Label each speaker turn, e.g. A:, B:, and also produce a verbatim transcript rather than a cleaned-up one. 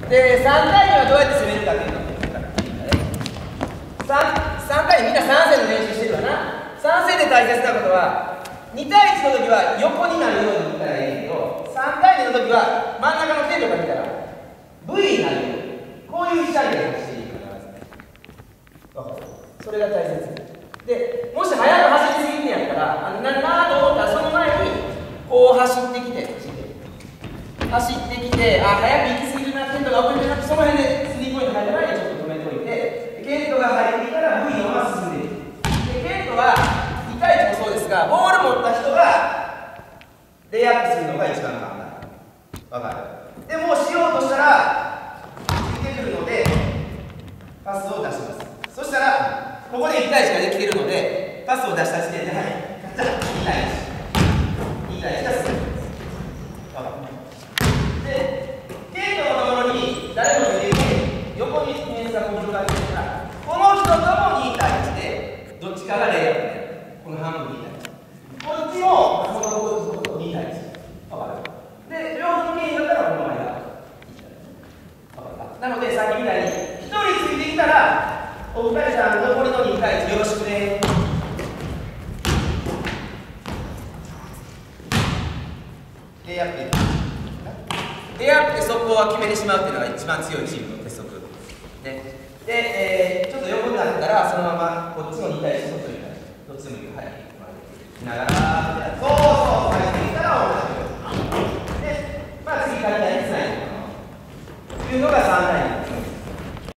A: でさんかいにはどうやって攻めるかっていうのを 3, 3回みんなさん戦の練習してるわな。さん戦で大切なことはにたいいちの時は横になるように見たらいいけど、さんかいめの時は真ん中の剣とか見たら V になるようにこういう下にしていいから分かる。それが大切で、もし速く走りすぎてやったらあのななと思ったらその前にこう走ってきて走ってきてあ速く行き過ぎるな、剣とが遅れてなくその辺でスリーポイント入る前にちょっと止めておいて、剣とが入ってきたら V のまま進んでいく。で剣とはにたいいちもそうですが、ボール持った人がレイアップするのが一番簡単。わかる。でもしようとしたらついてくるのでパスを出します。そしたらここでいちたいいちができているのでパスを出した時点で、はい、じゃあにたいいちにたいいちが進む。で、剣とのところに誰も入れて横にディフェンスが広がってきたら、この人ともにたいいちでどっちかがレイアップで、この半分にたいいち、こっちもこのところにたいいち、分かる。で、両方の剣だったらこの間、分かった。なので、さっきみたいにひとりついてきたら、お二人さん残りのにたいいちよろしくね。レイアップレイアップで速攻は決めてしまうっていうのが一番強いチームの鉄則。ね、で、えー、ちょっと横になったら、そのままこっちのにたいいち、外にたいいち、どっちでもいいよ。はい。見ながら、そうそう、入ってきたら同じように。で、まあ次、簡単につないでいくの。というのがさんたいいち。